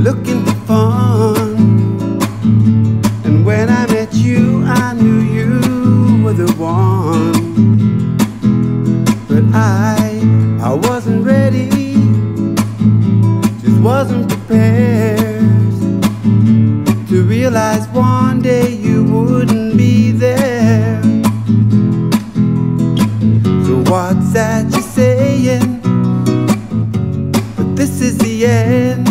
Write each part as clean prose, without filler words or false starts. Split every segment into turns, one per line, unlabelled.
looking for fun. And when I met you, I knew you were the one. But I wasn't ready, just wasn't prepared to realize one day you wouldn't be there. So what's that you're saying? But this is the end.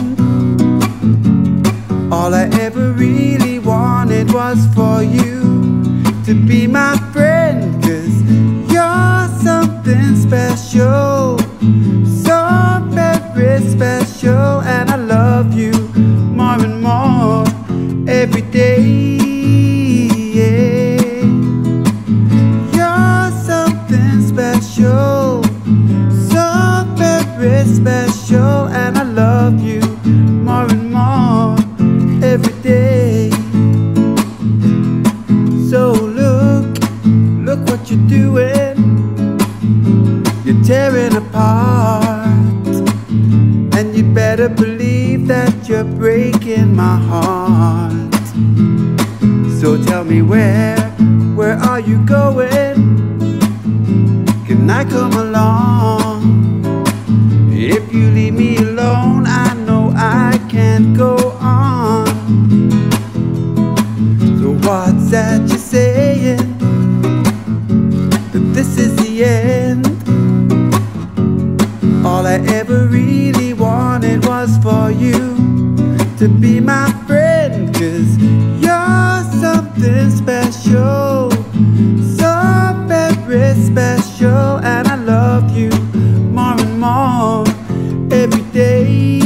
All I ever really wanted was for you to be my friend, 'cause you're something special, so very special. And I love you more and more every day, yeah. You're something special, so very special. And I love you more and more every day. So look what you're doing. You're tearing apart, and you better believe that you're breaking my heart. So tell me, where are you going? Can I come along? If you leave me alone, I know I can't go on. So what's that you're saying? That this is the end. All I ever really wanted was for you to be my friend, 'cause you're something special, so very special. And I love you more and more every day.